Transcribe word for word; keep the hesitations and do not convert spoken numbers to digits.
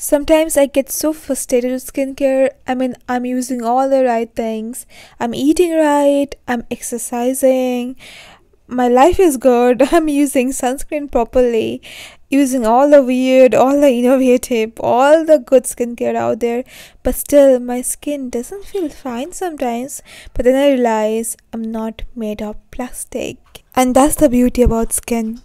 Sometimes I get so frustrated with skincare. I mean, I'm using all the right things, I'm eating right, I'm exercising, my life is good, I'm using sunscreen properly, using all the weird, all the innovative, all the good skincare out there, but still my skin doesn't feel fine sometimes. But then I realize I'm not made of plastic. And that's the beauty about skin.